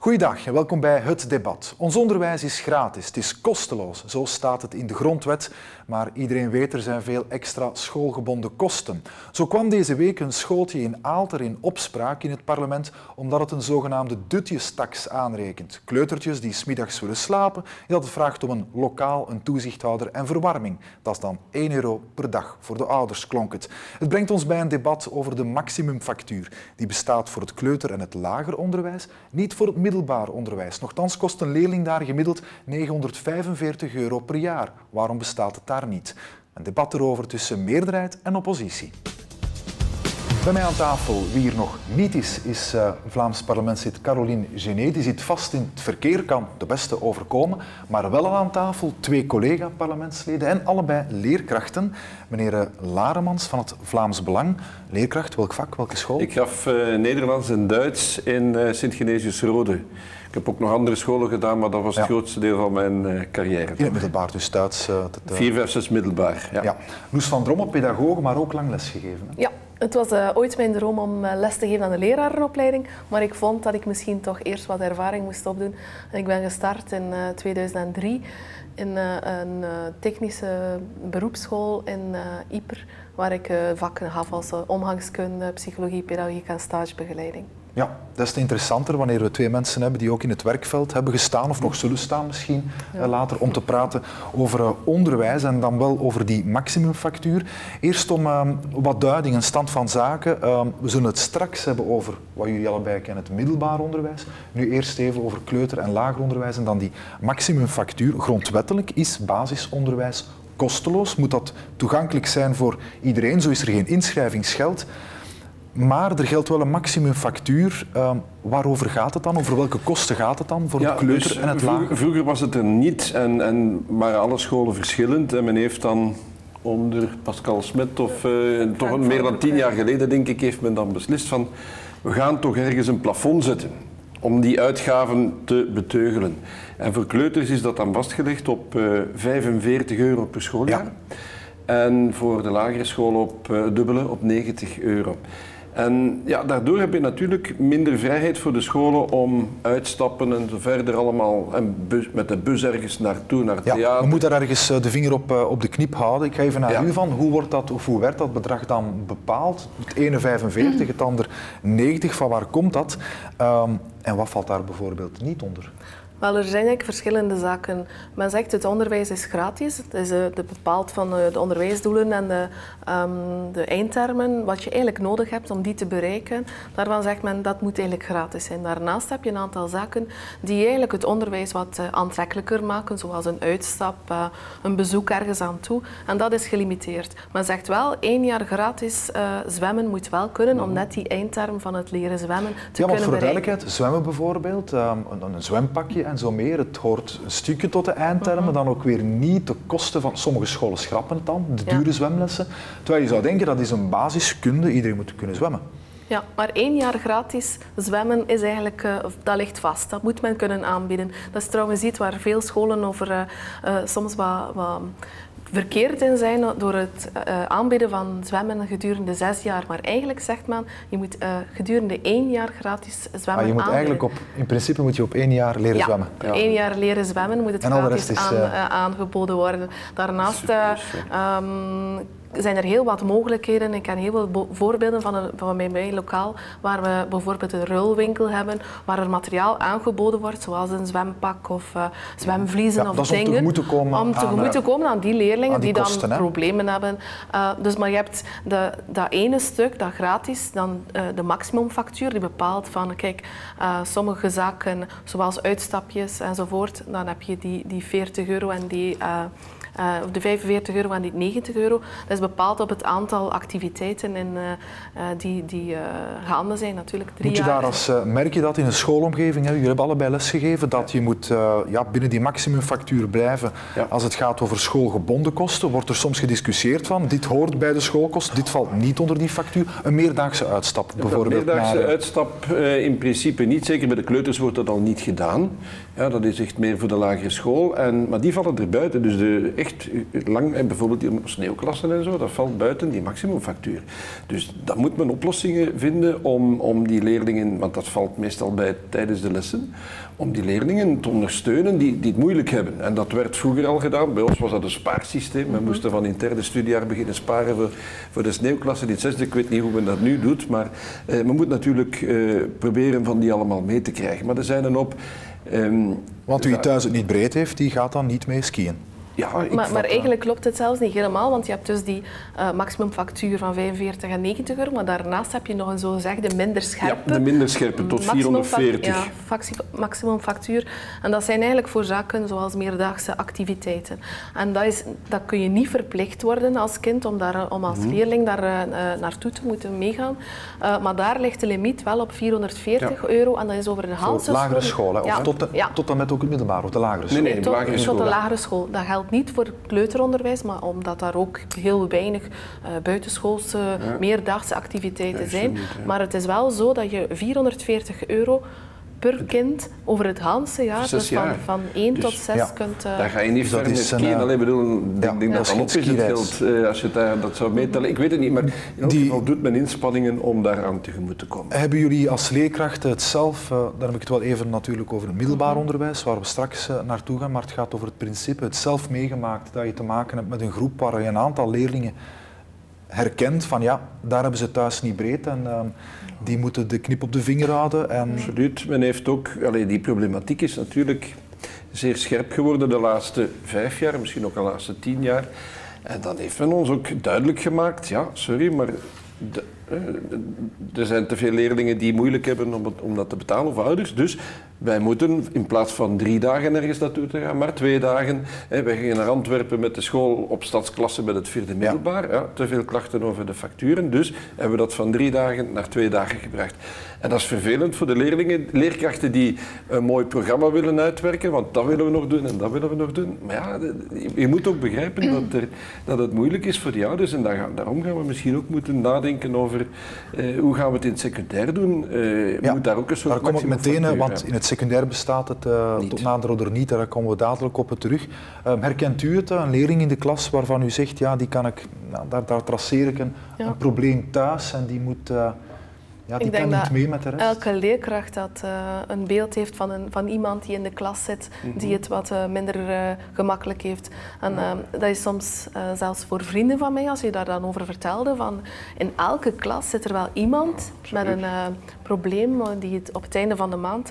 Goeiedag en welkom bij Het Debat. Ons onderwijs is gratis, het is kosteloos, zo staat het in de grondwet. Maar iedereen weet, er zijn veel extra schoolgebonden kosten. Zo kwam deze week een schooltje in Aalter in opspraak in het parlement omdat het een zogenaamde dutjestaks aanrekent. Kleutertjes die 's middags willen slapen, dat het vraagt om een lokaal, een toezichthouder en verwarming. Dat is dan €1 per dag voor de ouders, klonk het. Het brengt ons bij een debat over de maximumfactuur. Die bestaat voor het kleuter- en het lager onderwijs, niet voor het middelbaar onderwijs. Nochtans kost een leerling daar gemiddeld €945 per jaar. Waarom bestaat het daar niet? Een debat erover tussen meerderheid en oppositie. Bij mij aan tafel, wie hier nog niet is Vlaams parlementslid Caroline Genet. Die zit vast in het verkeer, kan de beste overkomen. Maar wel al aan tafel twee collega-parlementsleden en allebei leerkrachten. Meneer Laremans van het Vlaams Belang. Leerkracht, welk vak, welke school? Ik gaf Nederlands en Duits in Sint-Genesius-Rode. Ik heb ook nog andere scholen gedaan, maar dat was het grootste deel van mijn carrière. In het middelbaar, dus Duits. 4, 5, 6 middelbaar. Ja. Loes van Drommel, pedagoog, maar ook lang lesgegeven. Hè? Ja, het was ooit mijn droom om les te geven aan de lerarenopleiding, maar ik vond dat ik misschien toch eerst wat ervaring moest opdoen. En ik ben gestart in 2003 in een technische beroepsschool in Ieper, waar ik vakken gaf als omgangskunde, psychologie, pedagogiek en stagebegeleiding. Ja, dat is interessanter wanneer we twee mensen hebben die ook in het werkveld hebben gestaan of nog zullen staan misschien later om te praten over onderwijs en dan wel over die maximumfactuur. Eerst om wat duiding en stand van zaken. We zullen het straks hebben over wat jullie allebei kennen, het middelbaar onderwijs. Nu eerst even over kleuter- en lager onderwijs en dan die maximumfactuur. Grondwettelijk is basisonderwijs kosteloos. Moet dat toegankelijk zijn voor iedereen, zo is er geen inschrijvingsgeld. Maar er geldt wel een maximumfactuur. Waarover gaat het dan? Over welke kosten gaat het dan voor het kleuter- dus en het lager? Vroeger was het er niet en waren alle scholen verschillend. En men heeft dan onder Pascal Smet, of toch meer dan 10 jaar geleden denk ik, heeft men dan beslist van we gaan toch ergens een plafond zetten om die uitgaven te beteugelen. En voor kleuters is dat dan vastgelegd op €45 per schooljaar. Ja. En voor de lagere school op dubbele, op €90. En ja, daardoor heb je natuurlijk minder vrijheid voor de scholen om uitstappen en zo verder allemaal en met de bus ergens naartoe, naar het theater. We moeten daar ergens de vinger op de knip houden. Ik ga even naar u van. Hoe werd dat bedrag dan bepaald? Het ene 45, het ander 90. Van waar komt dat? En wat valt daar bijvoorbeeld niet onder? Wel, er zijn eigenlijk verschillende zaken. Men zegt het onderwijs is gratis. Het is bepaald van de onderwijsdoelen en de eindtermen, wat je eigenlijk nodig hebt om die te bereiken. Daarvan zegt men dat moet eigenlijk gratis zijn. Daarnaast heb je een aantal zaken die eigenlijk het onderwijs wat aantrekkelijker maken, zoals een uitstap, een bezoek ergens aan toe. En dat is gelimiteerd. Men zegt wel, 1 jaar gratis zwemmen moet wel kunnen om net die eindterm van het leren zwemmen te kunnen bereiken. Ja, maar voor de duidelijkheid, zwemmen bijvoorbeeld, een zwempakje en zo meer. Het hoort een stukje tot de eindtermen, dan ook weer niet de kosten van sommige scholen schrappen het dan, de dure zwemlessen. Terwijl je zou denken dat is een basiskunde, iedereen moet kunnen zwemmen. Ja, maar 1 jaar gratis zwemmen is eigenlijk, dat ligt vast. Dat moet men kunnen aanbieden. Dat is trouwens iets waar veel scholen over soms wat verkeerd in zijn door het aanbieden van zwemmen gedurende 6 jaar. Maar eigenlijk zegt men, je moet gedurende 1 jaar gratis zwemmen aanbieden. In principe moet je op 1 jaar leren zwemmen. Ja, 1 jaar leren zwemmen moet het gratis aangeboden worden. Daarnaast zijn er heel wat mogelijkheden. Ik ken heel veel voorbeelden van mijn lokaal waar we bijvoorbeeld een ruilwinkel hebben waar er materiaal aangeboden wordt, zoals een zwempak of zwemvliezen of dingen. Om tegemoet te komen aan die leerlingen die kosten, dan problemen hebben. Maar je hebt dat ene stuk, dat gratis, dan de maximumfactuur die bepaalt van, kijk, sommige zaken, zoals uitstapjes enzovoort, dan heb je die €40 en of de €45 en die €90. Dat is bepaald op het aantal activiteiten die gaande zijn natuurlijk. Merk je dat in een schoolomgeving? Jullie hebben allebei lesgegeven dat je moet binnen die maximumfactuur blijven. Ja. Als het gaat over schoolgebonden kosten, wordt er soms gediscussieerd van dit hoort bij de schoolkosten, dit valt niet onder die factuur. Een meerdaagse uitstap bijvoorbeeld. Een meerdaagse uitstap in principe niet. Zeker bij de kleuters wordt dat al niet gedaan. Ja, dat is echt meer voor de lagere school. Maar die vallen er buiten. Dus de echt lang, bijvoorbeeld die sneeuwklassen en zo, dat valt buiten die maximumfactuur. Dus dan moet men oplossingen vinden om die leerlingen, want dat valt meestal bij tijdens de lessen, om die leerlingen te ondersteunen die het moeilijk hebben. En dat werd vroeger al gedaan. Bij ons was dat een spaarsysteem. We moesten van in het derde studiejaar beginnen sparen voor de sneeuwklasse in het zesde. Ik weet niet hoe men dat nu doet, maar men moet natuurlijk proberen van die allemaal mee te krijgen. Maar er zijn een hoop... Want wie thuis het niet breed heeft, die gaat dan niet mee skiën. Ja, maar eigenlijk klopt het zelfs niet helemaal, want je hebt dus die maximumfactuur van 45 en 90 euro, maar daarnaast heb je nog een zogezegde minder scherpe. Ja, de minder scherpe, tot 440. Ja, maximumfactuur. En dat zijn eigenlijk voor zaken zoals meerdaagse activiteiten. En dat kun je niet verplicht worden als kind om als leerling daar naartoe te moeten meegaan. Maar daar ligt de limiet wel op 440 euro en dat is over een halve school. Lagere school, hè? Of ja. tot en met ook het middelbaar, of de lagere school? Nee, lagere school. Tot de lagere school. Dat geldt niet voor kleuteronderwijs, maar omdat daar ook heel weinig buitenschoolse, meerdaagse activiteiten zijn. Maar het is wel zo dat je 440 euro per kind over het hele jaar, dus van 1 tot 6 kunt... Daar ga je niet ver mee skiën. Ik denk dat dan op is het geld, als je dat zou meetellen. Ik weet het niet, maar in elk geval doet men inspanningen om daaraan tegemoet te komen. Hebben jullie als leerkrachten het zelf, daar heb ik het wel even natuurlijk over het middelbaar onderwijs, waar we straks naartoe gaan, maar het gaat over het principe, het zelf meegemaakt, dat je te maken hebt met een groep waar je een aantal leerlingen herkent van ja, daar hebben ze thuis niet breed en die moeten de knip op de vinger houden. En... Absoluut. Men heeft ook, die problematiek is natuurlijk zeer scherp geworden de laatste 5 jaar, misschien ook de laatste 10 jaar. En dan heeft men ons ook duidelijk gemaakt, ja, sorry, maar er zijn te veel leerlingen die moeilijk hebben om dat te betalen, of ouders. Dus wij moeten in plaats van 3 dagen ergens naartoe te gaan, maar 2 dagen. Wij gingen naar Antwerpen met de school op stadsklasse met het 4e middelbaar. Ja, te veel klachten over de facturen. Dus hebben we dat van 3 dagen naar 2 dagen gebracht. En dat is vervelend voor de leerlingen, leerkrachten die een mooi programma willen uitwerken, want dat willen we nog doen en dat willen we nog doen. Maar ja, je moet ook begrijpen dat het moeilijk is voor die ouders en daarom gaan we misschien ook moeten nadenken over hoe gaan we het in het secundair doen. Moet daar ook een soort daar kom ik meteen, want in het secundair bestaat het tot nader oder niet, daar komen we dadelijk op terug. Herkent u het, een leerling in de klas waarvan u zegt, ja, die kan ik, daar traceer ik een probleem thuis en die moet... die kan niet mee met de rest. Elke leerkracht dat een beeld heeft van iemand die in de klas zit, die het wat minder gemakkelijk heeft. En dat is soms zelfs voor vrienden van mij, als je daar dan over vertelde, van in elke klas zit er wel iemand met een probleem die het op het einde van de maand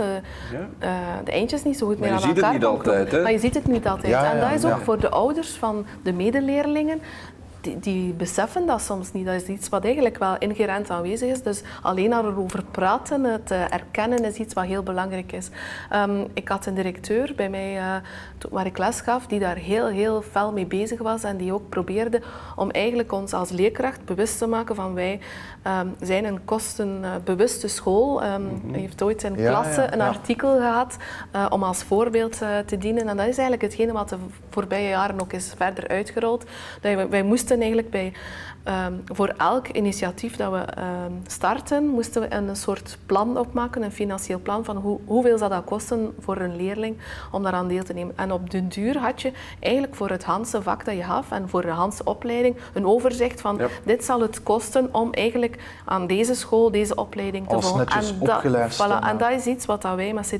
de eindjes niet zo goed meer aan elkaar kan. Maar je ziet het niet altijd, hè? Maar je ziet het niet altijd. En dat is ook voor de ouders van de medeleerlingen. Die beseffen dat soms niet. Dat is iets wat eigenlijk wel inherent aanwezig is. Dus alleen erover praten, het erkennen, is iets wat heel belangrijk is. Ik had een directeur bij mij, waar ik les gaf, die daar heel fel mee bezig was en die ook probeerde om eigenlijk ons als leerkracht bewust te maken van wij zijn een kostenbewuste school. Hij heeft ooit in klasse een artikel gehad om als voorbeeld te dienen. En dat is eigenlijk hetgene wat de voorbije jaren ook is verder uitgerold. Wij moesten eigenlijk voor elk initiatief dat we starten, moesten we een soort plan opmaken, een financieel plan van hoeveel zou dat kosten voor een leerling om daaraan deel te nemen. En op den duur had je eigenlijk voor het Hanse vak dat je gaf en voor de Hanse opleiding een overzicht van dit zal het kosten om eigenlijk aan deze school, deze opleiding te volgen. En dat is iets wat wij met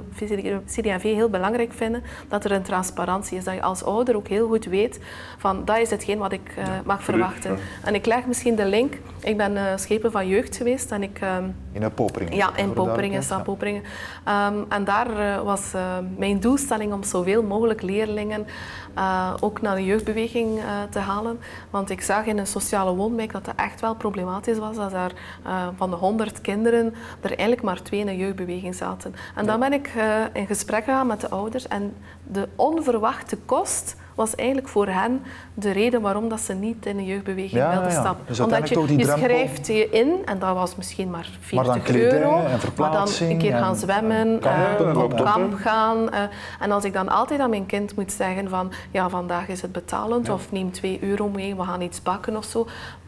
CD&V heel belangrijk vinden, dat er een transparantie is, dat je als ouder ook heel goed weet van dat is hetgeen wat ik mag verwachten. En ik leg misschien de link. Ik ben schepen van jeugd geweest. En in Poperingen? Ja, in Poperingen, stad Poperingen. En daar was mijn doelstelling om zoveel mogelijk leerlingen ook naar de jeugdbeweging te halen. Want ik zag in een sociale woonwijk dat echt wel problematisch was. Dat er van de 100 kinderen er eigenlijk maar 2 in een jeugdbeweging zaten. En dan ben ik in gesprek gegaan met de ouders. En de onverwachte kost was eigenlijk voor hen de reden waarom dat ze niet in een jeugdbeweging wilden stappen. Dus omdat je schrijft je in, en dat was misschien maar 40 euro, maar dan een keer gaan zwemmen, op kamp gaan. En als ik dan altijd aan mijn kind moet zeggen van ja, vandaag is het betalend of neem 2 euro mee, we gaan iets bakken of zo.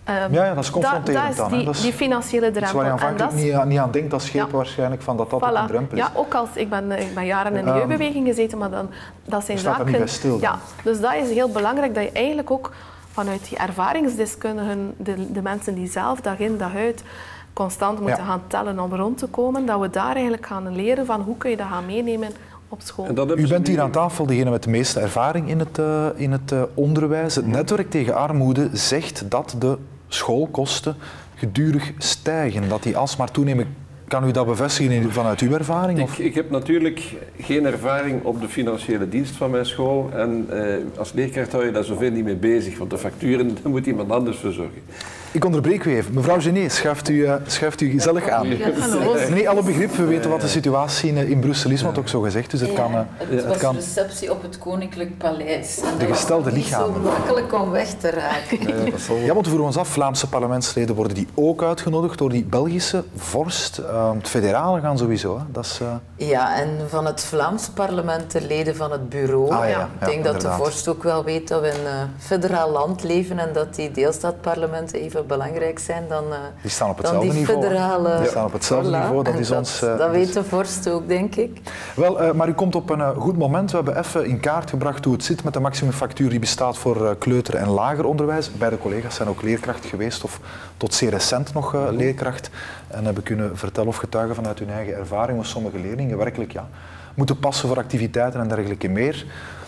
Ja, dat is confronterend dat is dan. die financiële drempel. Waar je aanvankelijk niet aan denkt als schepen waarschijnlijk, van dat ook een drempel is. Ja, ook als ik ben jaren in de jeugdbeweging gezeten, maar dat zijn zaken... Daar niet bij stil, ja, dus dat is heel belangrijk, dat je eigenlijk ook vanuit die ervaringsdeskundigen, de mensen die zelf dag in dag uit constant moeten gaan tellen om rond te komen, dat we daar eigenlijk gaan leren van hoe kun je dat gaan meenemen op school. U bent hier aan tafel degene met de meeste ervaring in het onderwijs. Het netwerk tegen armoede zegt dat de schoolkosten gedurig stijgen, dat die alsmaar toenemen. Kan u dat bevestigen vanuit uw ervaring? Ik heb natuurlijk geen ervaring op de financiële dienst van mijn school en als leerkracht hou je daar zoveel niet mee bezig, want de facturen daar moet iemand anders verzorgen. Ik onderbreek u even. Mevrouw Genet, schuift u gezellig aan. Nee, alle begrip, we weten wat de situatie in Brussel is, wat ook zo gezegd is. Het was een receptie op het Koninklijk Paleis. En de gestelde lichamen. Het is zo makkelijk om weg te raken. Ja, want we vroegen ons af, Vlaamse parlementsleden worden die ook uitgenodigd door die Belgische vorst. Het federale gaan sowieso. Hè. Dat is, Ja, en van het Vlaamse parlement de leden van het bureau. Ik denk dat de vorst ook wel weet dat we in een federaal land leven en dat die deelstaatparlementen even belangrijk zijn dan die staan op dan hetzelfde die niveau. federale... Die staan op hetzelfde niveau, dat is ons... Dat weet de vorst ook, denk ik. Wel, maar u komt op een goed moment. We hebben even in kaart gebracht hoe het zit met de maximumfactuur die bestaat voor kleuter- en lager onderwijs. Beide collega's zijn ook leerkracht geweest, of tot zeer recent nog leerkracht. En hebben kunnen vertellen of getuigen vanuit hun eigen ervaring hoe sommige leerlingen werkelijk moeten passen voor activiteiten en dergelijke meer.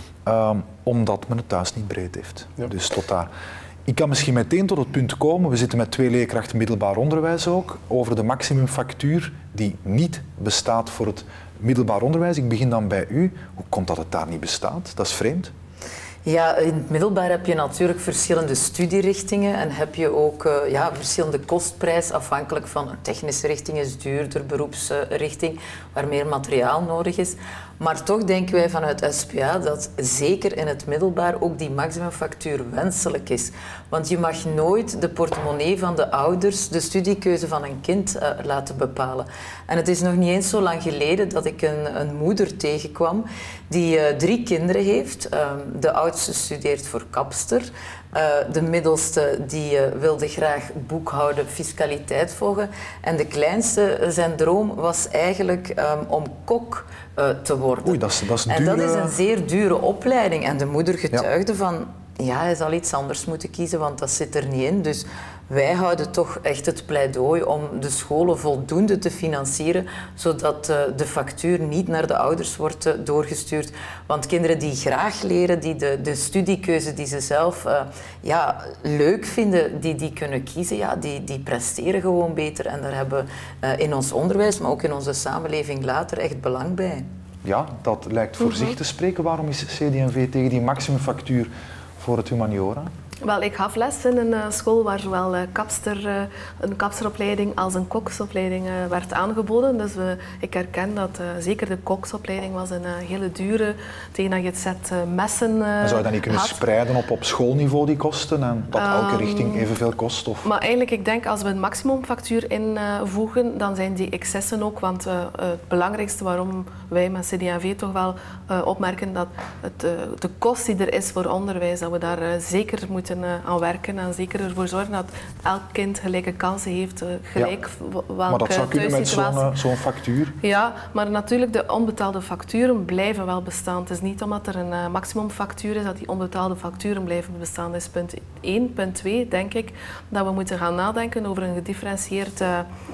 Omdat men het thuis niet breed heeft. Ja. Dus tot daar. Ik kan misschien meteen tot het punt komen, we zitten met 2 leerkrachten middelbaar onderwijs ook, over de maximumfactuur die niet bestaat voor het middelbaar onderwijs. Ik begin dan bij u. Hoe komt dat het daar niet bestaat? Dat is vreemd. Ja, in het middelbaar heb je natuurlijk verschillende studierichtingen en heb je ook verschillende kostprijs afhankelijk van een technische richting is duurder, beroepsrichting waar meer materiaal nodig is. Maar toch denken wij vanuit SPA dat zeker in het middelbaar ook die maximumfactuur wenselijk is. Want je mag nooit de portemonnee van de ouders de studiekeuze van een kind laten bepalen. En het is nog niet eens zo lang geleden dat ik een moeder tegenkwam die 3 kinderen heeft. De oudste studeert voor kapster. De middelste die wilde graag boekhouden, fiscaliteit volgen. En de kleinste, zijn droom was eigenlijk om kok te worden. Oei, dat is duur. En dat is een zeer dure opleiding. En de moeder getuigde van, ja, hij zal iets anders moeten kiezen, want dat zit er niet in. Dus wij houden toch echt het pleidooi om de scholen voldoende te financieren, zodat de factuur niet naar de ouders wordt doorgestuurd. Want kinderen die graag leren, die de studiekeuze die ze zelf leuk vinden, die kunnen kiezen, die presteren gewoon beter. En daar hebben we in ons onderwijs, maar ook in onze samenleving later echt belang bij. Ja, dat lijkt voor zich te spreken. Waarom is CD&V tegen die maximumfactuur voor het humaniora? Wel, ik gaf les in een school waar zowel een kapsteropleiding als een koksopleiding werd aangeboden. Dus ik herken dat zeker de koksopleiding was een hele dure, tegen dat je het set messen en zou je dat niet kunnen spreiden op schoolniveau, die kosten, en dat elke richting evenveel kost? Of? Maar eigenlijk, ik denk, als we een maximumfactuur invoegen, dan zijn die excessen ook, want het belangrijkste waarom wij met CD&V toch wel opmerken dat de kost die er is voor onderwijs, dat we daar zeker moeten aan werken en zeker ervoor zorgen dat elk kind gelijke kansen heeft, gelijk welke maar dat zou kunnen met zo'n factuur? Ja, maar natuurlijk de onbetaalde facturen blijven wel bestaan. Het is niet omdat er een maximumfactuur is dat die onbetaalde facturen blijven bestaan. Dat is punt 1. Punt 2, denk ik, dat we moeten gaan nadenken over een gedifferentieerd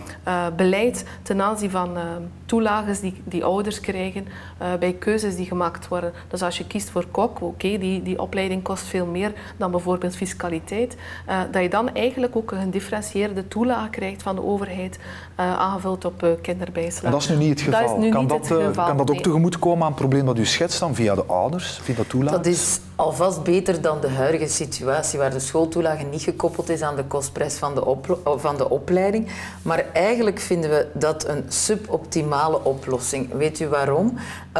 beleid ten aanzien van toelages die ouders krijgen bij keuzes die gemaakt worden. Dus als je kiest voor kok, die opleiding kost veel meer dan bijvoorbeeld fiscaliteit, dat je dan eigenlijk ook een gedifferentieerde toelage krijgt van de overheid aangevuld op kinderbijslag. En dat is nu niet het geval. Dat is nu niet het geval. Kan dat ook tegemoetkomen aan het probleem dat u schetst dan via de ouders, via de toelage? Dat is alvast beter dan de huidige situatie waar de schooltoelage niet gekoppeld is aan de kostprijs van de opleiding. Maar eigenlijk vinden we dat een suboptimale oplossing. Weet u waarom?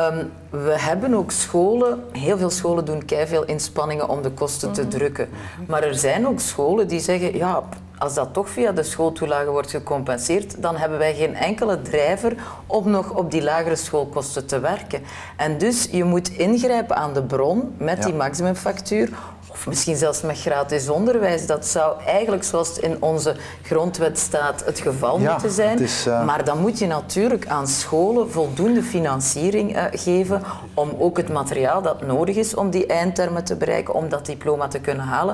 We hebben ook scholen, heel veel scholen doen keiveel inspanningen om de kosten te drukken. Maar er zijn ook scholen die zeggen, ja, als dat toch via de schooltoelage wordt gecompenseerd, dan hebben wij geen enkele drijver om nog op die lagere schoolkosten te werken. En dus je moet ingrijpen aan de bron met die maximumfactuur. of misschien zelfs met gratis onderwijs. Dat zou eigenlijk, zoals het in onze grondwet staat, het geval moeten zijn. Maar dan moet je natuurlijk aan scholen voldoende financiering geven om ook het materiaal dat nodig is om die eindtermen te bereiken, om dat diploma te kunnen halen,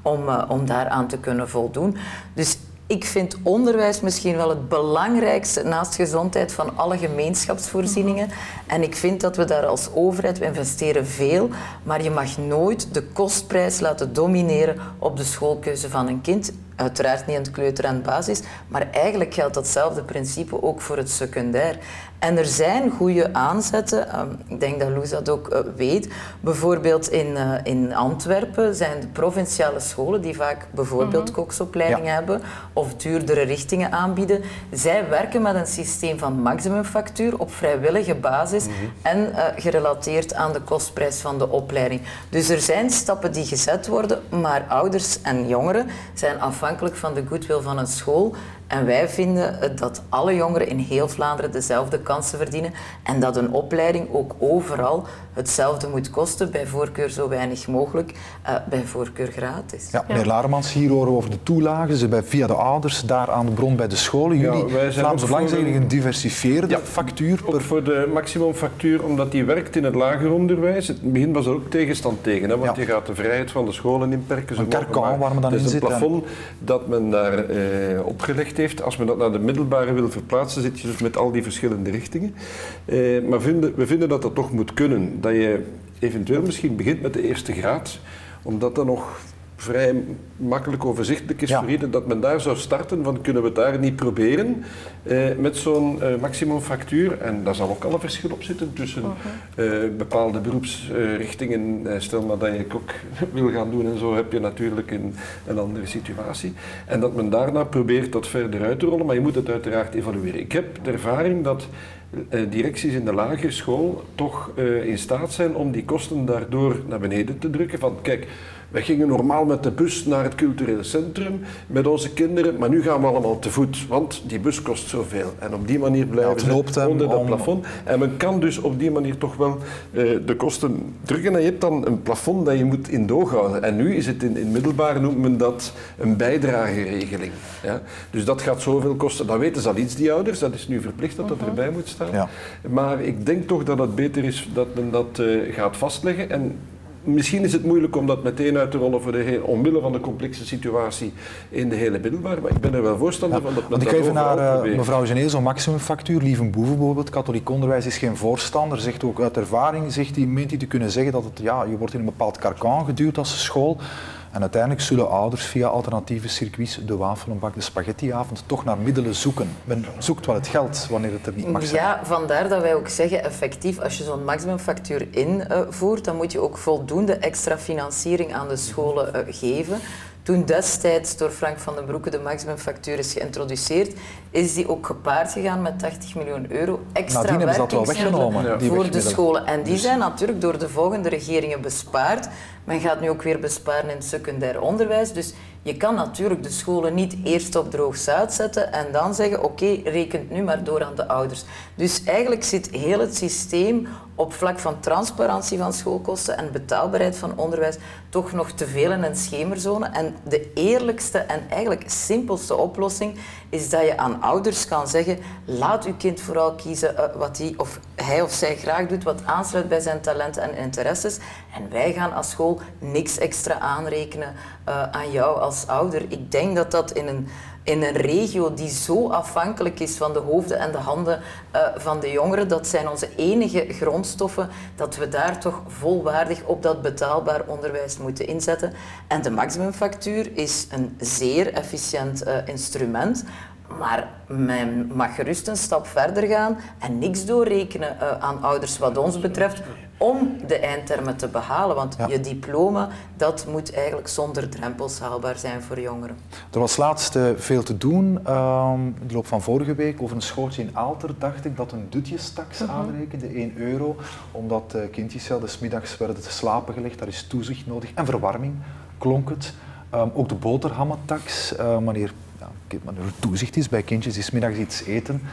om daaraan te kunnen voldoen. Dus ik vind onderwijs misschien wel het belangrijkste naast gezondheid van alle gemeenschapsvoorzieningen. En ik vind dat we daar als overheid, we investeren veel, maar je mag nooit de kostprijs laten domineren op de schoolkeuze van een kind. Uiteraard niet in het kleuter- en basis, maar eigenlijk geldt datzelfde principe ook voor het secundair. En er zijn goede aanzetten, ik denk dat Loes dat ook weet. Bijvoorbeeld in Antwerpen zijn de provinciale scholen die vaak bijvoorbeeld koksopleidingen hebben of duurdere richtingen aanbieden. Zij werken met een systeem van maximumfactuur op vrijwillige basis en gerelateerd aan de kostprijs van de opleiding. Dus er zijn stappen die gezet worden, maar ouders en jongeren zijn afhankelijk van de goodwill van een school. En wij vinden dat alle jongeren in heel Vlaanderen dezelfde kansen verdienen en dat een opleiding ook overal hetzelfde moet kosten, bij voorkeur zo weinig mogelijk, bij voorkeur gratis. Ja, meneer Laremans, hier horen we over de toelagen, ze bij via de ouders, daar aan de bron bij de scholen. Jullie, Vlaamse Belang, zeggen een diversifieerde factuur. Ook voor de maximumfactuur, omdat die werkt in het lager onderwijs. In het begin was er ook tegenstand tegen, hè, want je gaat de vrijheid van de scholen inperken. Een carcan waar men dan in zit. Het is een plafond dat men daar opgelegd heeft. Als men dat naar de middelbare wil verplaatsen, zit je dus met al die verschillende richtingen. Maar we vinden dat dat toch moet kunnen. Dat je eventueel misschien begint met de eerste graad, omdat dat nog vrij makkelijk overzichtelijk is voor iedereen, dat men daar zou starten van kunnen we het daar niet proberen met zo'n maximumfactuur. En daar zal ook al een verschil op zitten tussen bepaalde beroepsrichtingen. Stel maar dat je ook wil gaan doen en zo heb je natuurlijk een andere situatie. En dat men daarna probeert dat verder uit te rollen, maar je moet het uiteraard evalueren. Ik heb de ervaring dat directies in de lagere school toch in staat zijn om die kosten daardoor naar beneden te drukken. Van kijk, wij gingen normaal met de bus naar het cultureel centrum met onze kinderen, maar nu gaan we allemaal te voet, want die bus kost zoveel. En op die manier blijven ze onder dat plafond. En men kan dus op die manier toch wel de kosten drukken. En je hebt dan een plafond dat je moet in doog houden. En nu is het in middelbaar, noemt men dat een bijdrageregeling. Ja? Dus dat gaat zoveel kosten. Dat weten ze al iets, die ouders. Dat is nu verplicht dat dat erbij moet staan. Ja. Maar ik denk toch dat het beter is dat men dat gaat vastleggen. En misschien is het moeilijk om dat meteen uit te rollen omwille van de complexe situatie in de hele middelbaar, maar ik ben er wel voorstander van dat men dat overal probeert. Ik ga even naar mevrouw Gené, zo'n maximumfactuur. Lieven Boeve bijvoorbeeld, katholiek onderwijs is geen voorstander, zegt ook uit ervaring, meent hij te kunnen zeggen dat het, je wordt in een bepaald carcan geduwd als school. En uiteindelijk zullen ouders via alternatieve circuits, de wafelenbak, de spaghettiavond, toch naar middelen zoeken. Men zoekt wel het geld wanneer het er niet mag zijn. Ja, vandaar dat wij ook zeggen, effectief, als je zo'n maximumfactuur invoert, dan moet je ook voldoende extra financiering aan de scholen geven. Toen destijds door Frank van den Broeke de maximumfactuur is geïntroduceerd, is die ook gepaard gegaan met 80 miljoen euro extra werkingsmiddelen voor de scholen. En die zijn natuurlijk door de volgende regeringen bespaard. Men gaat nu ook weer besparen in het secundair onderwijs. Dus je kan natuurlijk de scholen niet eerst op droog zout zetten en dan zeggen, oké, rekent nu maar door aan de ouders. Dus eigenlijk zit heel het systeem op vlak van transparantie van schoolkosten en betaalbaarheid van onderwijs toch nog te veel in een schemerzone. En de eerlijkste en eigenlijk simpelste oplossing is dat je aan ouders kan zeggen, laat uw kind vooral kiezen wat hij of zij graag doet, wat aansluit bij zijn talenten en interesses. En wij gaan als school niks extra aanrekenen aan jou als ouder. Ik denk dat dat in een regio die zo afhankelijk is van de hoofden en de handen van de jongeren, dat zijn onze enige grondstoffen, dat we daar toch volwaardig op dat betaalbaar onderwijs moeten inzetten. En de maximumfactuur is een zeer efficiënt instrument. Maar men mag gerust een stap verder gaan en niks doorrekenen aan ouders wat ons betreft om de eindtermen te behalen. Want je diploma, dat moet eigenlijk zonder drempels haalbaar zijn voor jongeren. Er was laatst veel te doen. In de loop van vorige week over een schooltje in Aalter dacht ik dat een dutjestax aanrekende, €1. Omdat kindjes des middags werden te slapen gelegd. Daar is toezicht nodig en verwarming, klonk het. Ook de boterhammentax, wanneer er toezicht is bij kindjes die 's middags iets eten.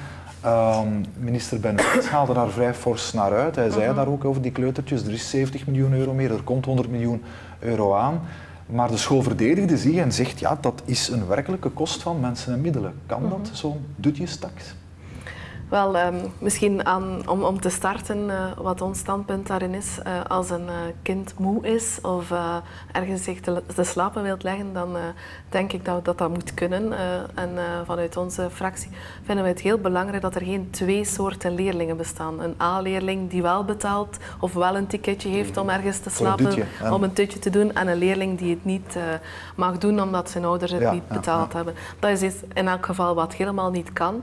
Minister Ben Veld haalde daar vrij fors naar uit. Hij zei daar ook over die kleutertjes, er is 70 miljoen euro meer, er komt 100 miljoen euro aan. Maar de school verdedigde zich en zegt, ja, dat is een werkelijke kost van mensen en middelen. Kan dat, zo'n dutjestaks? Wel, misschien om te starten, wat ons standpunt daarin is. Als een kind moe is of ergens zich te slapen wilt leggen, dan denk ik dat moet kunnen. En vanuit onze fractie vinden we het heel belangrijk dat er geen twee soorten leerlingen bestaan. Een A-leerling die wel betaalt of wel een ticketje heeft om ergens te slapen, om een dutje te doen, en een leerling die het niet mag doen omdat zijn ouders het niet betaald hebben. Dat is in elk geval wat helemaal niet kan.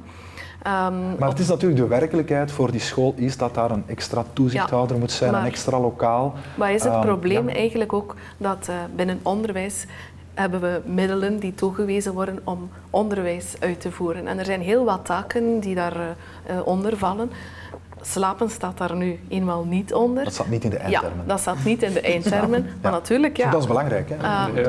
Maar het is natuurlijk de werkelijkheid voor die school is dat daar een extra toezichthouder moet zijn, een extra lokaal. Maar is het probleem eigenlijk ook dat binnen onderwijs hebben we middelen die toegewezen worden om onderwijs uit te voeren. En er zijn heel wat taken die daaronder vallen. Slapen staat daar nu eenmaal niet onder. Dat staat niet in de eindtermen. Ja, dat staat niet in de eindtermen. Maar natuurlijk, ja. Dat is belangrijk, hè?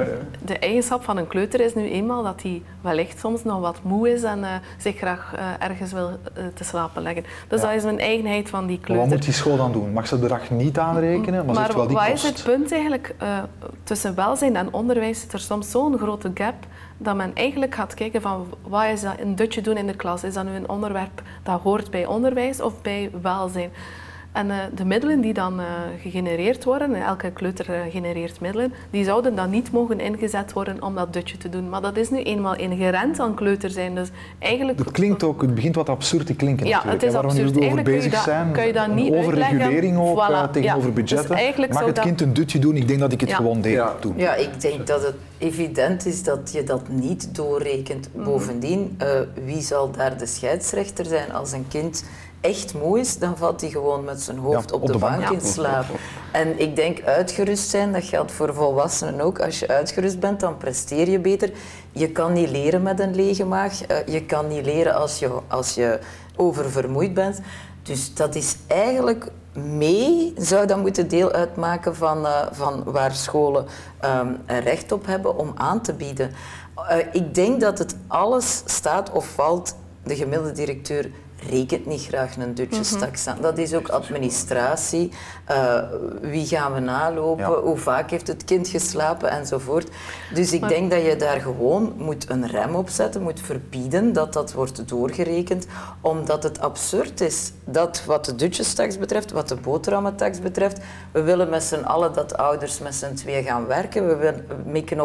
De eigenschap van een kleuter is nu eenmaal dat hij wellicht soms nog wat moe is en zich graag ergens wil te slapen leggen. Dus dat is een eigenheid van die kleuter. Wat moet die school dan doen? Mag ze de dag niet aanrekenen? Maar wel die wat kost. is het punt eigenlijk? Tussen welzijn en onderwijs zit er soms zo'n grote gap dat men eigenlijk gaat kijken van wat is dat een dutje doen in de klas? Is dat nu een onderwerp dat hoort bij onderwijs of bij welzijn? En de middelen die dan gegenereerd worden, elke kleuter genereert middelen, die zouden dan niet mogen ingezet worden om dat dutje te doen. Maar dat is nu eenmaal inherent aan kleuter zijn. Dus eigenlijk... Het klinkt ook, het begint wat absurd te klinken natuurlijk. Het is waar absurd. we nu over bezig zijn, kun je dat niet overregulering ook tegenover budgetten. Dus mag het kind een dutje doen? Ik denk dat ik het gewoon doe. Ja, ik denk dat het evident is dat je dat niet doorrekent. Bovendien, wie zal daar de scheidsrechter zijn als een kind echt moe is, dan valt hij gewoon met zijn hoofd op de bank in slaap. En ik denk uitgerust zijn, dat geldt voor volwassenen ook. Als je uitgerust bent, dan presteer je beter. Je kan niet leren met een lege maag. Je kan niet leren als je oververmoeid bent. Dus dat is eigenlijk zou dat moeten deel uitmaken van waar scholen recht op hebben om aan te bieden. Ik denk dat het alles staat of valt, de gemiddelde directeur rekent niet graag een dutjestaks aan. Dat is ook administratie. Wie gaan we nalopen? Ja. Hoe vaak heeft het kind geslapen? Enzovoort. Dus ik denk dat je daar gewoon moet een rem op zetten, moet verbieden dat dat wordt doorgerekend, omdat het absurd is dat wat de dutjestaks betreft, wat de boterhammentax betreft, we willen met z'n allen dat ouders met z'n twee gaan werken. We mikken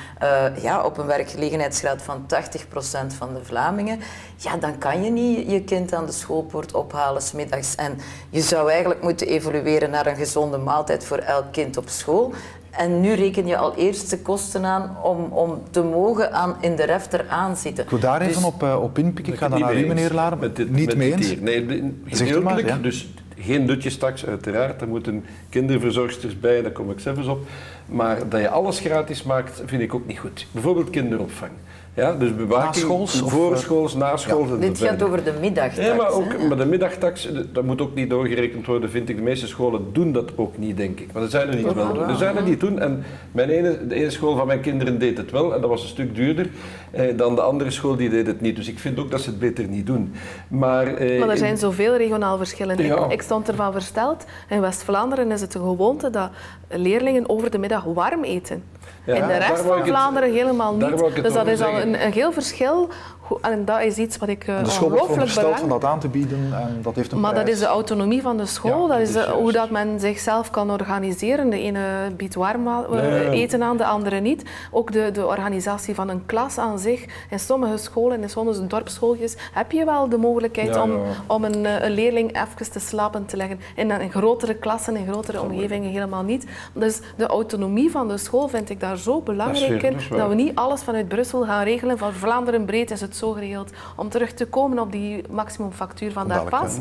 op een werkgelegenheidsgraad van 80% van de Vlamingen. Ja, dan kan je niet je kind aan de schoolpoort ophalen 's middags. En je zou eigenlijk moeten evolueren naar een gezonde maaltijd voor elk kind op school. En nu reken je al eerst de kosten aan om te mogen in de refter aanzitten. Ik wil daar even op inpikken. Ik ga dan naar u, meneer Laar. Niet mee eens? Nee, gedeeltelijk. Ja. Dus geen dutjestaks, uiteraard. Er moeten kinderverzorgsters bij, daar kom ik zelfs op. Maar dat je alles gratis maakt, vind ik ook niet goed. Bijvoorbeeld kinderopvang. Ja, dus bewaking, voorschools, naschools. Ja. Dit gaat over de middagtax. Ja, maar de middagtax, dat moet ook niet doorgerekend worden, vind ik. De meeste scholen doen dat ook niet, denk ik. Maar er zijn er niet wel doen. Er zijn er niet doen. En de ene school van mijn kinderen deed het wel, en dat was een stuk duurder. Dan de andere school die deed het niet. Dus ik vind ook dat ze het beter niet doen. Maar er zijn zoveel regionaal verschillen. Ja. Ik stond ervan versteld. In West-Vlaanderen is het de gewoonte dat leerlingen over de middag warm eten. Ja, in de rest van Vlaanderen helemaal niet. Dus dat is al een heel verschil. En dat is iets wat ik ongelooflijk belang. Van dat aan te bieden en dat heeft een maar prijs. Dat is de autonomie van de school. Ja, dat is hoe dat men zichzelf kan organiseren. De ene biedt warm eten aan, de andere niet. Ook de organisatie van een klas aan zich. In sommige scholen, in sommige dorpsschooltjes, heb je wel de mogelijkheid om een leerling even te slapen te leggen. In grotere klassen, in grotere omgevingen helemaal niet. Dus de autonomie van de school vind ik daar zo belangrijk in. Dat we niet alles vanuit Brussel gaan regelen. Van Vlaanderen breed is het zo geregeld. Om terug te komen op die maximumfactuur van daar pas.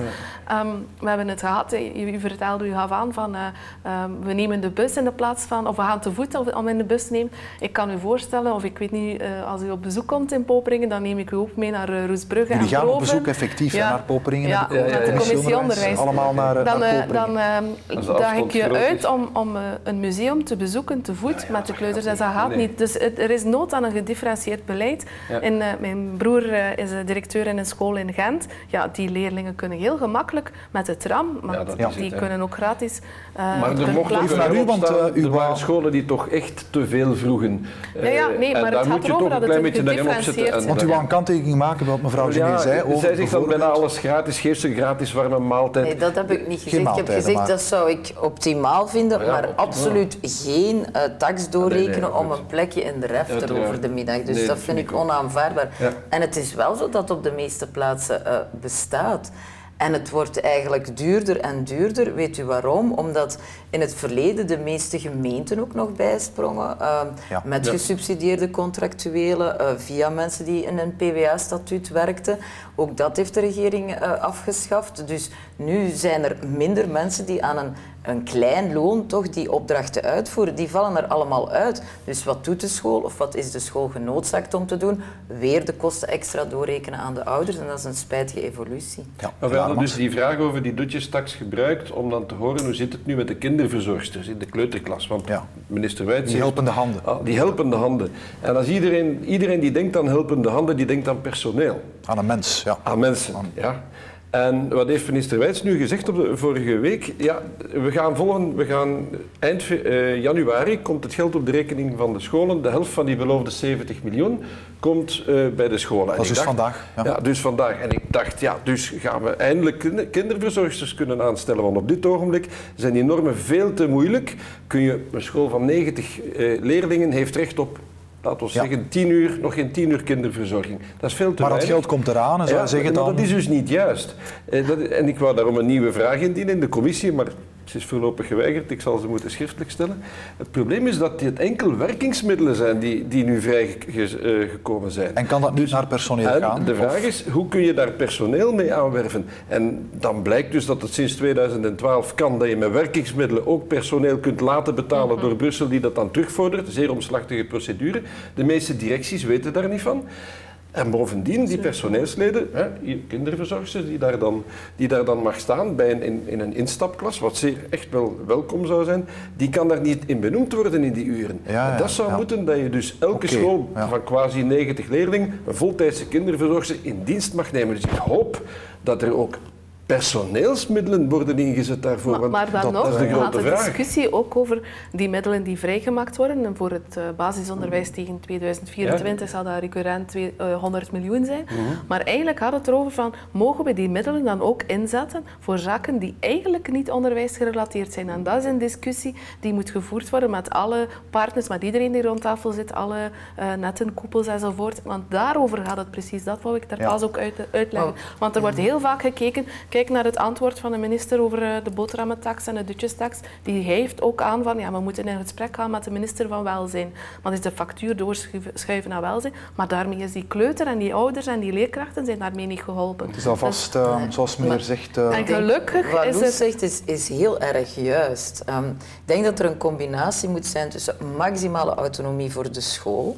We hebben het gehad, u vertelde, u gaf aan van we nemen de bus in de plaats van, of we gaan te voet om in de bus te nemen. Ik kan u voorstellen, of ik weet niet, als u op bezoek komt in Poperingen, dan neem ik u ook mee naar Roesbrugge en Jullie gaan Proven. op bezoek effectief naar Poperingen. Ja, met de commissie onderwijs. Allemaal naar Poperingen. Dan daag ik je uit om een museum te bezoeken te voet met de kleuters. Dat gaat niet. Dus er is nood aan een gedifferentieerd beleid. In mijn broer broer is directeur in een school in Gent. Ja, die leerlingen kunnen heel gemakkelijk met de tram, want die kunnen ook gratis maar er mocht ook naar u, want er waren scholen die toch echt te veel vroegen. Nee, maar het gaat erover dat het een gedifferentieerd... Want u wou een kanttekening maken wat mevrouw Genet zei. Zij zegt dat bijna alles gratis, geeft ze een gratis warme maaltijd. Nee, dat heb ik niet gezegd. Ik heb gezegd dat zou ik optimaal vinden, maar absoluut geen tax doorrekenen om een plekje in de refter over de middag. Dus dat vind ik onaanvaardbaar. Ja. En het is wel zo dat het op de meeste plaatsen bestaat. En het wordt eigenlijk duurder en duurder. Weet u waarom? Omdat in het verleden de meeste gemeenten ook nog bijsprongen met gesubsidieerde contractuelen via mensen die in een PWA-statuut werkten. Ook dat heeft de regering afgeschaft. Dus nu zijn er minder mensen die aan een klein loon toch die opdrachten uitvoeren. Die vallen er allemaal uit. Dus wat doet de school of wat is de school genoodzaakt om te doen? Weer de kosten extra doorrekenen aan de ouders en dat is een spijtige evolutie. Ja. Maar we hadden dus die vraag over die dutjestaks gebruikt om dan te horen hoe zit het nu met de kinderverzorgsters in de kleuterklas. Want minister Wijts... Die helpende handen. Die helpende handen. En als iedereen die denkt aan helpende handen, die denkt aan personeel. Aan een mens, ja. Aan mensen, ja. En wat heeft minister Wijts nu gezegd op de vorige week? Ja, we gaan eind januari komt het geld op de rekening van de scholen. De helft van die beloofde 70 miljoen komt bij de scholen. Dat is dus vandaag. Ja, dus vandaag. En ik dacht, dus gaan we eindelijk kinderverzorgsters kunnen aanstellen. Want op dit ogenblik zijn die normen veel te moeilijk. Een school van 90 leerlingen heeft recht op, laten we zeggen, 10 uur, nog geen 10 uur kinderverzorging. Dat is veel te weinig. Maar dat geld komt eraan en zou je zeggen dan... dat is dus niet juist. En ik wou daarom een nieuwe vraag indienen in de commissie, maar ze is voorlopig geweigerd. Ik zal ze moeten schriftelijk stellen. Het probleem is dat het enkel werkingsmiddelen zijn die nu vrijgekomen zijn. En kan dat nu naar personeel gaan? De vraag is, hoe kun je daar personeel mee aanwerven? En dan blijkt dus dat het sinds 2012 kan dat je met werkingsmiddelen ook personeel kunt laten betalen door Brussel die dat dan terugvordert. Een zeer omslachtige procedure. De meeste directies weten daar niet van. En bovendien, die personeelsleden, kinderverzorgsters die daar dan mag staan in een instapklas, wat zeer echt wel welkom zou zijn, die kan daar niet in benoemd worden in die uren. En dat zou moeten dat je dus elke school van quasi 90 leerlingen een voltijdse kinderverzorgster in dienst mag nemen. Dus ik hoop dat er ook personeelsmiddelen worden ingezet daarvoor. Maar dan dat is de grote vraag. Discussie ook over die middelen die vrijgemaakt worden. En voor het basisonderwijs tegen 2024 zal dat recurrent 100 miljoen zijn. Maar eigenlijk gaat het erover van, mogen we die middelen dan ook inzetten voor zaken die eigenlijk niet onderwijsgerelateerd zijn? En dat is een discussie die moet gevoerd worden met alle partners, met iedereen die rond tafel zit, alle netten, koepels enzovoort. Want daarover gaat het precies. Dat wou ik daar pas ook uitleggen. Want er wordt heel vaak gekeken... Kijk naar het antwoord van de minister over de boterhammentax en de dutjestax. Die geeft ook aan van, we moeten in gesprek gaan met de minister van Welzijn. Maar is de factuur doorschuiven naar Welzijn. Maar daarmee is die kleuter en die ouders en die leerkrachten zijn daarmee niet geholpen. Het is alvast, zoals meneer zegt... En gelukkig wat is Loes zegt is heel erg juist. Ik denk dat er een combinatie moet zijn tussen maximale autonomie voor de school.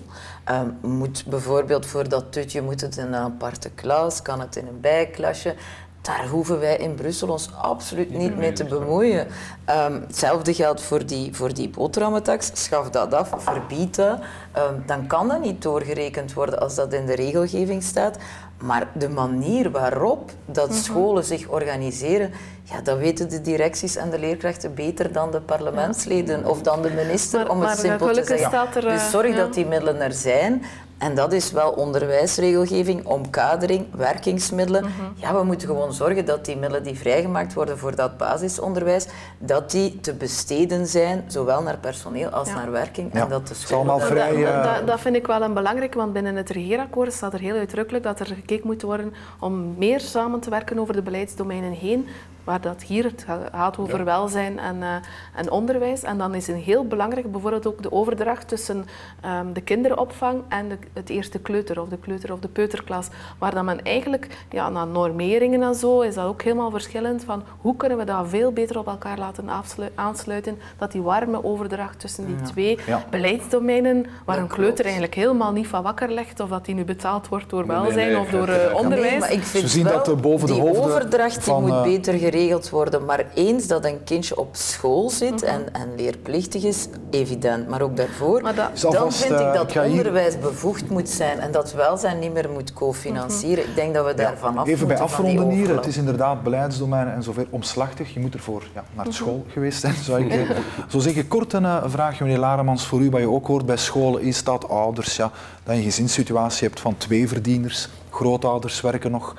Moet bijvoorbeeld voor dat tutje moet het in een aparte klas, kan het in een bijklasje. Daar hoeven wij in Brussel ons absoluut niet mee te bemoeien. Hetzelfde geldt voor die boterhammentax. Schaf dat af, verbied dat. Dan kan dat niet doorgerekend worden als dat in de regelgeving staat. Maar de manier waarop dat scholen zich organiseren, dat weten de directies en de leerkrachten beter dan de parlementsleden of dan de minister, om het simpel te zeggen. Dus zorg dat die middelen er zijn. En dat is wel onderwijsregelgeving, omkadering, werkingsmiddelen. We moeten gewoon zorgen dat die middelen die vrijgemaakt worden voor dat basisonderwijs, dat die te besteden zijn, zowel naar personeel als naar werking. En dat de scholen... Dat vind ik wel een belangrijk, want binnen het regeerakkoord staat er heel uitdrukkelijk dat er gekeken moet worden om meer samen te werken over de beleidsdomeinen heen, waar dat hier het gaat over welzijn en onderwijs. En dan is een heel belangrijk bijvoorbeeld ook de overdracht tussen de kinderopvang en het eerste kleuter of de peuterklas. Waar dan men eigenlijk, na normeringen en zo, is dat ook helemaal verschillend van hoe kunnen we dat veel beter op elkaar laten aansluiten, dat die warme overdracht tussen die twee beleidsdomeinen, waar een kleuter eigenlijk helemaal niet van wakker legt, of dat die nu betaald wordt door welzijn of door onderwijs. Maar ik vind wel, die overdracht die moet beter geregeld geregeld worden. Maar eens dat een kindje op school zit en leerplichtig is, evident. Maar ook daarvoor, dan vind ik dat onderwijs bevoegd moet zijn en dat welzijn niet meer moet cofinancieren. Ik denk dat we daar vanaf even bij moeten afronden hier, het is inderdaad beleidsdomeinen en zover omslachtig. Je moet ervoor naar de school geweest zijn, zou ik zo zeggen. Kort een vraagje, meneer Laremans, voor u, wat je ook hoort bij scholen, is dat ouders, dat je een gezinssituatie hebt van 2 verdieners, grootouders werken nog.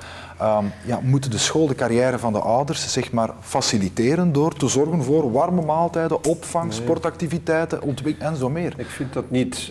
Moeten de school de carrière van de ouders zeg maar faciliteren door te zorgen voor warme maaltijden, opvang, sportactiviteiten, ontwikkeling en zo meer? Ik vind dat niet.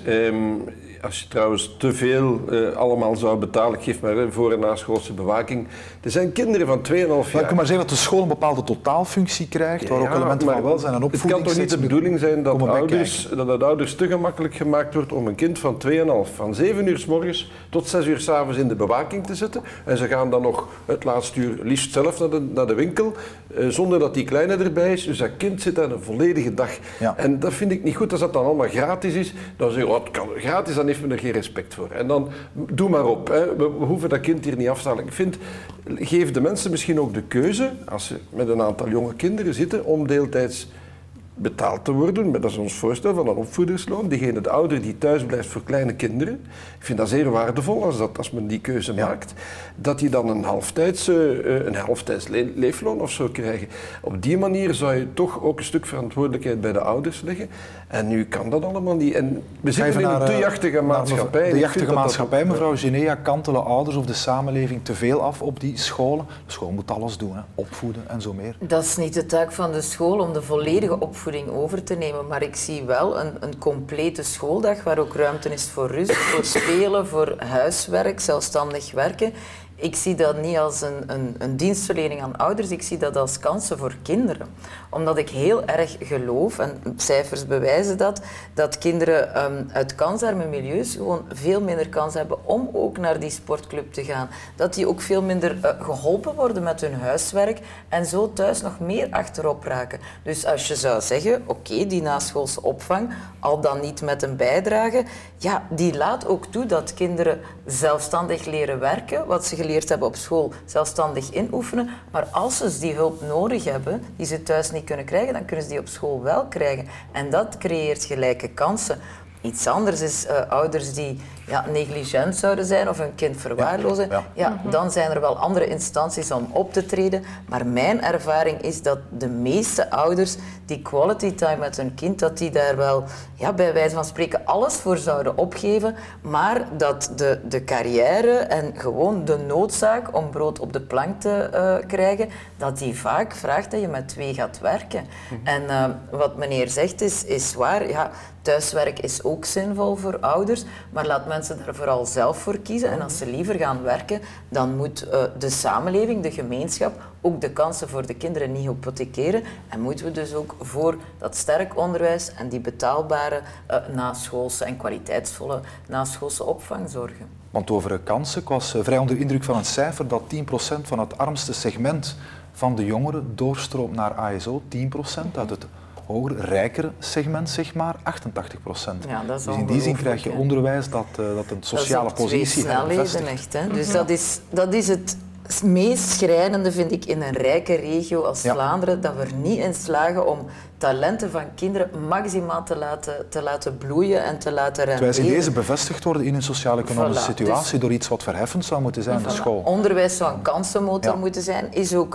Als je trouwens te veel allemaal zou betalen, ik geef maar voor- en naschoolse bewaking. Er zijn kinderen van 2,5 jaar. Ik kan maar zeggen dat de school een bepaalde totaalfunctie krijgt, waar ook elementen van welzijn en opvoeding... Het kan toch niet de bedoeling zijn dat het ouders te gemakkelijk gemaakt wordt om een kind van 2,5, van 7 uur 's morgens tot 6 uur 's avonds in de bewaking te zetten. En ze gaan dan nog het laatste uur liefst zelf naar de winkel, zonder dat die kleine erbij is. Dus dat kind zit daar een volledige dag. Ja. En dat vind ik niet goed, als dat dan allemaal gratis is. Dan zeg je, het kan gratis, dan heeft men er geen respect voor. En dan, doe maar op. Hè. We hoeven dat kind hier niet af te halen. Ik vind, geef de mensen misschien ook de keuze, als ze met een aantal jonge kinderen zitten, om deeltijds betaald te worden. Dat is ons voorstel van een opvoedersloon. De ouder die thuis blijft voor kleine kinderen. Ik vind dat zeer waardevol als men die keuze maakt. Dat die dan een halftijds leefloon of zo krijgen. Op die manier zou je toch ook een stuk verantwoordelijkheid bij de ouders leggen. En nu kan dat allemaal niet. En we zitten in een te jachtige maatschappij. De jachtige maatschappij, mevrouw Genea, kantelen ouders of de samenleving te veel af op die scholen? De school moet alles doen, opvoeden en zo meer. Dat is niet de taak van de school om de volledige opvoeding over te nemen, maar ik zie wel een complete schooldag waar ook ruimte is voor rust, voor spelen, voor huiswerk, zelfstandig werken. Ik zie dat niet als een dienstverlening aan ouders, ik zie dat als kansen voor kinderen. Omdat ik heel erg geloof, en cijfers bewijzen dat kinderen uit kansarme milieus gewoon veel minder kans hebben om ook naar die sportclub te gaan. Dat die ook veel minder geholpen worden met hun huiswerk en zo thuis nog meer achterop raken. Dus als je zou zeggen, oké, die naschoolse opvang, al dan niet met een bijdrage, ja, die laat ook toe dat kinderen zelfstandig leren werken, wat ze geleerd hebben op school, zelfstandig inoefenen. Maar als ze die hulp nodig hebben, die ze thuis niet kunnen krijgen, dan kunnen ze die op school wel krijgen. En dat creëert gelijke kansen. Iets anders is ouders die negligent zouden zijn of hun kind verwaarlozen. Dan zijn er wel andere instanties om op te treden. Maar mijn ervaring is dat de meeste ouders die quality time met hun kind, dat die daar wel bij wijze van spreken alles voor zouden opgeven. Maar dat de carrière en gewoon de noodzaak om brood op de plank te krijgen, dat die vaak vraagt dat je met 2 gaat werken. En wat meneer zegt is waar. Ja, thuiswerk is ook zinvol voor ouders, maar laat mensen daar vooral zelf voor kiezen. En als ze liever gaan werken, dan moet de samenleving, de gemeenschap, ook de kansen voor de kinderen niet hypothekeren. En moeten we dus ook voor dat sterk onderwijs en die betaalbare naschoolse en kwaliteitsvolle naschoolse opvang zorgen. Want over kansen, ik was vrij onder indruk van een cijfer dat 10% van het armste segment van de jongeren doorstroomt naar ASO, 10% uit het hoger, rijkere segment, zeg maar, 88%. Ja, dat is dus in die zin krijg je onderwijs dat een sociale positie bevestigt. Echt, hè? Dus dat is het meest schrijnende, vind ik, in een rijke regio als Vlaanderen, dat we er niet in slagen om talenten van kinderen maximaal te laten bloeien en te laten renderen. Terwijl ze deze bevestigd worden in een sociaal-economische situatie door iets wat verheffend zou moeten zijn, de school. Onderwijs zou een kansenmotor moeten zijn, is ook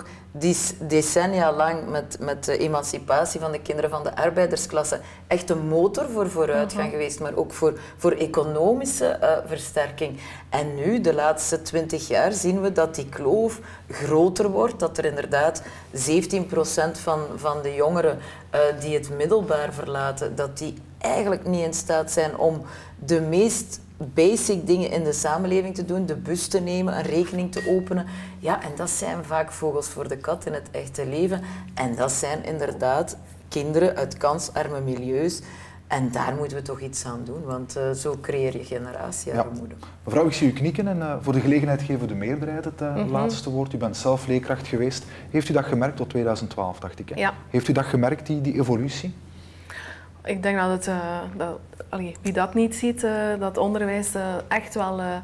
decennia lang met de emancipatie van de kinderen van de arbeidersklasse echt een motor voor vooruitgang geweest, maar ook voor economische versterking. En nu, de laatste 20 jaar, zien we dat die kloof groter wordt, dat er inderdaad 17% van de jongeren die het middelbaar verlaten, dat die eigenlijk niet in staat zijn om de meest basic dingen in de samenleving te doen, de bus te nemen, een rekening te openen. Ja, en dat zijn vaak vogels voor de kat in het echte leven. En dat zijn inderdaad kinderen uit kansarme milieus. En daar moeten we toch iets aan doen, want zo creëer je generatiearmoede. Mevrouw, ik zie u knikken en voor de gelegenheid geven we de meerderheid het laatste woord. U bent zelf leerkracht geweest. Heeft u dat gemerkt tot 2012, dacht ik? Hè? Ja. Heeft u dat gemerkt, die evolutie? Ik denk dat wie dat niet ziet, dat onderwijs echt wel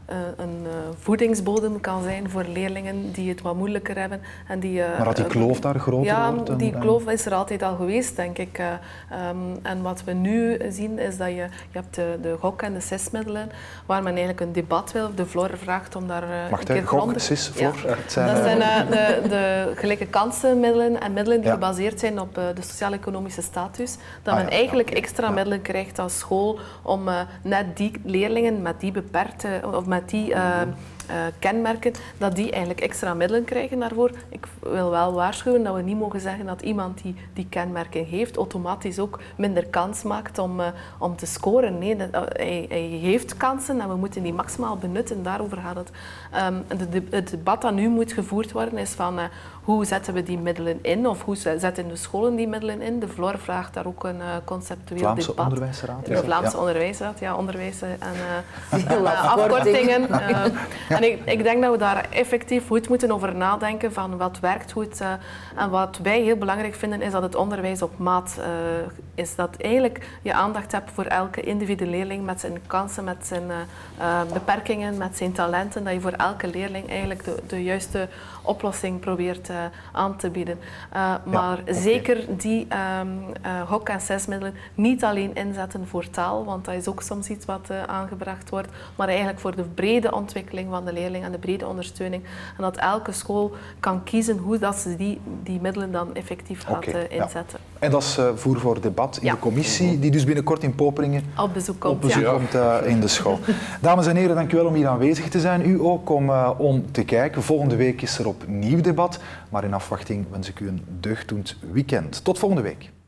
een voedingsbodem kan zijn voor leerlingen die het wat moeilijker hebben. En die, maar dat die kloof daar groter wordt? Ja, die kloof is er altijd al geweest, denk ik. En wat we nu zien is dat je hebt de gok- en de SIS-middelen, waar men eigenlijk een debat wil. De Floor vraagt om daar Wacht, een keer gok, SIS, Floor? Ja. Dat zijn de gelijke kansenmiddelen en middelen die gebaseerd zijn op de sociaal-economische status. Dat men eigenlijk extra middelen krijgt als school om net die leerlingen met die beperkte of met die kenmerken, dat die eigenlijk extra middelen krijgen daarvoor. Ik wil wel waarschuwen dat we niet mogen zeggen dat iemand die die kenmerking heeft, automatisch ook minder kans maakt om te scoren. Nee, hij heeft kansen en we moeten die maximaal benutten. Daarover gaat het. Het debat dat nu moet gevoerd worden is van hoe zetten we die middelen in of hoe zetten de scholen die middelen in. De Floor vraagt daar ook een conceptueel Vlaamse debat. Onderwijsraad. De Vlaamse Onderwijsraad, ja, onderwijs en afkortingen. En ik denk dat we daar effectief goed moeten over nadenken van wat werkt goed. En wat wij heel belangrijk vinden is dat het onderwijs op maat is. Dat eigenlijk je aandacht hebt voor elke individuele leerling met zijn kansen, met zijn beperkingen, met zijn talenten. Dat je voor elke leerling eigenlijk de juiste oplossing probeert aan te bieden. Maar zeker die hok- en SIS-middelen niet alleen inzetten voor taal, want dat is ook soms iets wat aangebracht wordt, maar eigenlijk voor de brede ontwikkeling van de leerling en de brede ondersteuning. En dat elke school kan kiezen hoe dat ze die middelen dan effectief gaat inzetten. Ja. En dat is voer voor debat in de commissie, die dus binnenkort in Poperingen op bezoek komt, komt in de school. Dames en heren, dank u wel om hier aanwezig te zijn. U ook om te kijken. Volgende week is er opnieuw debat, maar in afwachting wens ik u een deugddoend weekend. Tot volgende week.